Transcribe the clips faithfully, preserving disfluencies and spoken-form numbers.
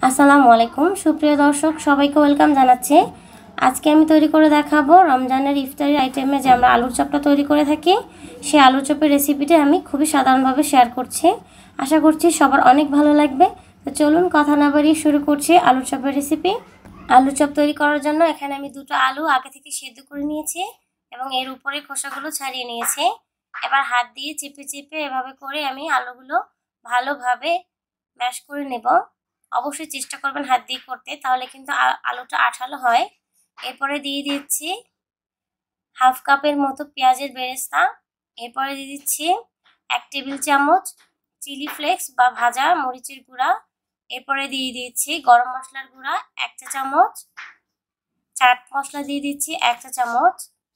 আসসালামু আলাইকুম সুপ্রিয় দর্শক সবাইকে ওয়েলকাম জানাচ্ছি। আজকে আমি তৈরি করে দেখাবো রমজানের ইফতারি আইটেমে যে আমরা আলুর চপটা তৈরি করে থাকি সেই আলুর চপের রেসিপিটি আমি খুবই সাধারণভাবে শেয়ার করছি। আশা করছি সবার অনেক ভালো লাগবে। তো চলুন কথা না বাড়িয়ে শুরু করছি আলুর চপের রেসিপি। আলুর চপ তৈরি করার জন্য এখানে আমি দুটো আলু আগে থেকে সেদ্ধ করে নিয়েছি এবং এর উপরে খোসাগুলো ছাড়িয়ে নিয়েছি। এবার হাত দিয়ে চেপে চেপে এভাবে করে আমি আলুগুলো ভালোভাবে ম্যাশ করে নেব। অবশ্যই চেষ্টা করবেন হাত দিয়ে করতে, তাহলে কিন্তু আলুটা আঠালো হয়। এরপরে দিয়ে দিচ্ছি হাফ কাপের মতো পেঁয়াজের বেরেস্তা। এরপরে দিয়ে দিচ্ছি এক টেবিল চামচ চিলি ফ্লেক্স বা ভাজা মরিচের গুঁড়া। এরপরে দিয়ে দিচ্ছি গরম মশলার গুঁড়া এক চা চামচ, চাট মশলা দিয়ে দিচ্ছি এক চা চামচ।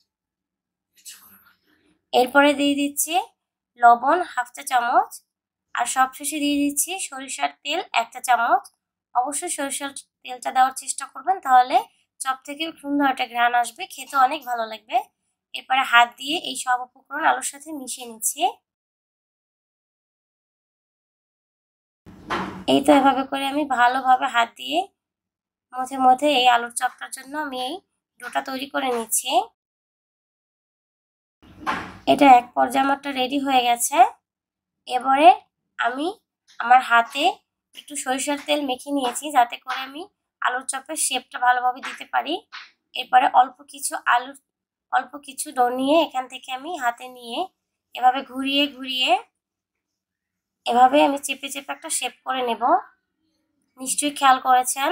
এরপরে দিয়ে দিচ্ছি লবণ হাফ চা চামচ, আর সবশেষে দিয়ে দিচ্ছি সরিষার তেল এক চা চামচ। অবশ্যই সরিষার তেলটা দেওয়ার চেষ্টা করবেন, তাহলে চপ থেকে সুন্দর একটা ঘ্রাণ আসবে, খেতে অনেক ভালো লাগবে। এরপরে হাত দিয়ে এই সব উপকরণ আলুর সাথে মিশিয়ে নিচ্ছি। এই তো এভাবে করে আমি ভালোভাবে হাত দিয়ে মধ্যে মধ্যে এই আলুর চপটার জন্য আমি এই ডোটা তৈরি করে নিচ্ছি। এটা এক পর্যায়ে আমারটা রেডি হয়ে গেছে। এবারে আমি আমার হাতে একটু সরিষার তেল মেখে নিয়েছি, যাতে করে আমি আলুর চপের শেপটা ভালোভাবে দিতে পারি। এরপরে অল্প কিছু আলু অল্প কিছু ডো নিয়ে এখান থেকে আমি হাতে নিয়ে এভাবে ঘুরিয়ে ঘুরিয়ে এভাবে আমি চেপে চেপে একটা শেপ করে নেব। নিশ্চয়ই খেয়াল করেছেন।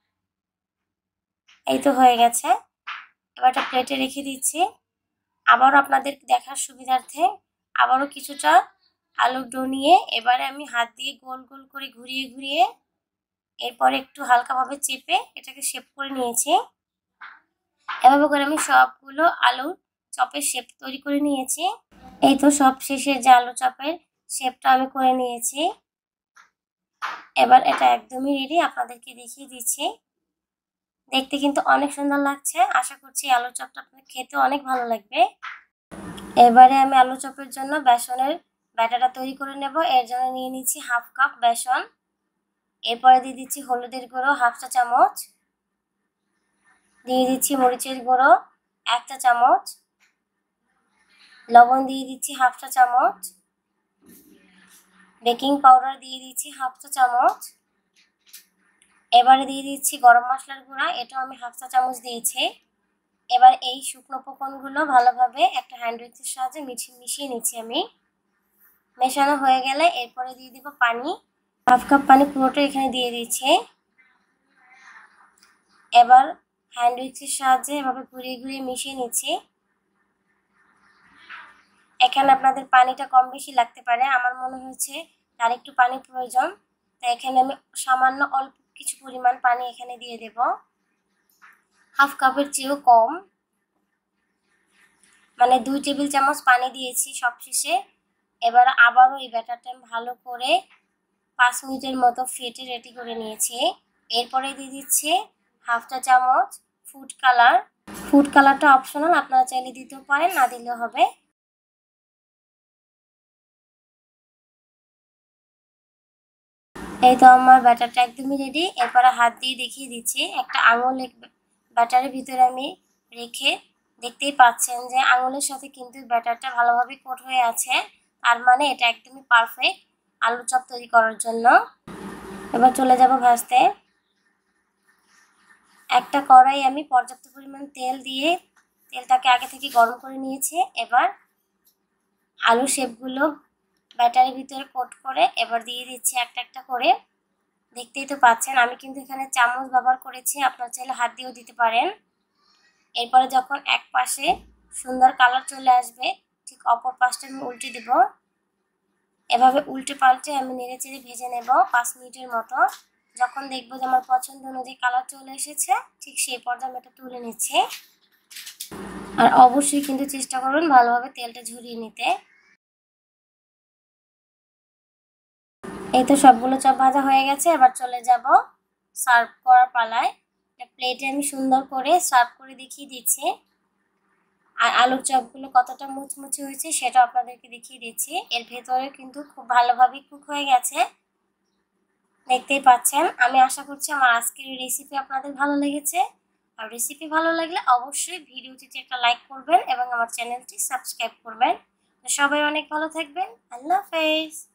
এই তো হয়ে গেছে। এবার একটা প্লেটে রেখে দিচ্ছি। আবারও আপনাদের দেখার সুবিধার্থে আবারও কিছুটা আলুর ডো নিয়ে এবারে আমি হাত দিয়ে গোল গোল করে ঘুরিয়ে ঘুরিয়ে এরপরে একটু হালকাভাবে চেপে এটাকে শেপ করে নিয়েছি। এভাবে করে আমি সবগুলো আলুর চপের শেপ তৈরি করে নিয়েছি। এই তো সব শেষের যে আলু চপের শেপটা আমি করে নিয়েছি। এবার এটা একদমই রেডি, আপনাদেরকে দেখিয়ে দিচ্ছি। দেখতে কিন্তু অনেক সুন্দর লাগছে। আশা করছি আলু চপটা আপনাদের খেতে অনেক ভালো লাগবে। এবারে আমি আলু চপের জন্য বেসনের ব্যাটারটা তৈরি করে নেব। এর জন্য নিয়ে নিচ্ছি হাফ কাপ বেসন। এরপরে দিয়ে দিচ্ছি হলুদের গুঁড়ো হাফ চা চামচ, দিয়ে দিচ্ছি মরিচের গুঁড়ো এক চা চামচ, লবণ দিয়ে দিচ্ছি হাফ চা চামচ, বেকিং পাউডার দিয়ে দিচ্ছি হাফ চা চামচ। এবারে দিয়ে দিচ্ছি গরম মশলার গুঁড়া, এটাও আমি হাফ চা চামচ দিয়েছি। এবার এই শুকনো উপকরণগুলো ভালোভাবে একটা হ্যান্ড উইক্সের সাহায্যে মিশিয়ে মিশিয়ে নিচ্ছি আমি। মেশানো হয়ে গেলে এরপরে দিয়ে দিব পানি, হাফ কাপ পানি পুরোটা এখানে দিয়ে দিচ্ছি। এবার হ্যান্ড উইক্সের সাহায্যে এভাবে ঘুরিয়ে ঘুরিয়ে মিশিয়ে নিচ্ছি। এখানে আপনাদের পানিটা কম বেশি লাগতে পারে, আমার মনে হয়েছে আর একটু পানি প্রয়োজন, তাই এখানে আমি সামান্য অল্প কিছু পরিমাণ পানি এখানে দিয়ে দেব, হাফ কাপের চেয়েও কম, মানে দুই টেবিল চামচ পানি দিয়েছি সবশেষে। এবার আবারও এই ব্যাটারটা আমি ভালো করে পাঁচ মিনিটের মতো ফেটে রেডি করে নিয়েছি। এরপরে দিয়ে দিচ্ছি হাফ চা চামচ ফুড কালার। ফুড কালারটা অপশনাল, আপনারা চাইলে দিতেও পারেন, না দিলেও হবে। এই তো আমার ব্যাটারটা একদমই রেডি। এরপরে হাত দিয়ে দেখিয়ে দিচ্ছি একটা আঙুল ব্যাটারের ভিতরে আমি রেখে, দেখতেই পাচ্ছেন যে আঙুলের সাথে কিন্তু ব্যাটারটা ভালোভাবে কোট হয়ে আছে, তার মানে এটা একদমই পারফেক্ট আলু চপ তৈরি করার জন্য। এবার চলে যাব ভাজতে। একটা কড়াই আমি পর্যাপ্ত পরিমাণ তেল দিয়ে তেলটাকে আগে থেকে গরম করে নিয়েছি। এবার আলু শেপগুলো ব্যাটারের ভিতরে কোট করে এবার দিয়ে দিচ্ছি একটা একটা করে। দেখতেই তো পাচ্ছেন আমি কিন্তু এখানে চামচ ব্যবহার করেছি, আপনারা চাইলে হাত দিয়েও দিতে পারেন। এরপরে যখন এক পাশে সুন্দর কালার চলে আসবে, ঠিক অপর পাশটা আমি উল্টে দেব। এভাবে উল্টে পাল্টে আমি নেড়ে চেড়ে ভেজে নেব পাঁচ মিনিটের মতো। যখন দেখবো যে আমার পছন্দ অনুযায়ী কালার চলে এসেছে, ঠিক সেই পর্যায়ে আমি এটা তুলে নিচ্ছি। আর অবশ্যই কিন্তু চেষ্টা করবেন ভালোভাবে তেলটা ঝরিয়ে নিতে। এই তো সবগুলো চপ ভাজা হয়ে গেছে। এবার চলে যাব সার্ভ করার পালায়। একটা প্লেটে আমি সুন্দর করে সার্ভ করে দেখিয়ে দিচ্ছি, আর আলুর চপগুলো কতটা মুচমুচে হয়েছে সেটা আপনাদেরকে দেখিয়ে দিচ্ছি। এর ভেতরে কিন্তু খুব ভালোভাবে কুক হয়ে গেছে। দেখতেই পাচ্ছেন। আমি আশা করছি আমার আজকের এই রেসিপি আপনাদের ভালো লেগেছে। আর রেসিপি ভালো লাগলে অবশ্যই ভিডিওটিতে একটা লাইক করবেন এবং আমার চ্যানেলটি সাবস্ক্রাইব করবেন। তো সবাই অনেক ভালো থাকবেন। আল্লাহ হাফেজ।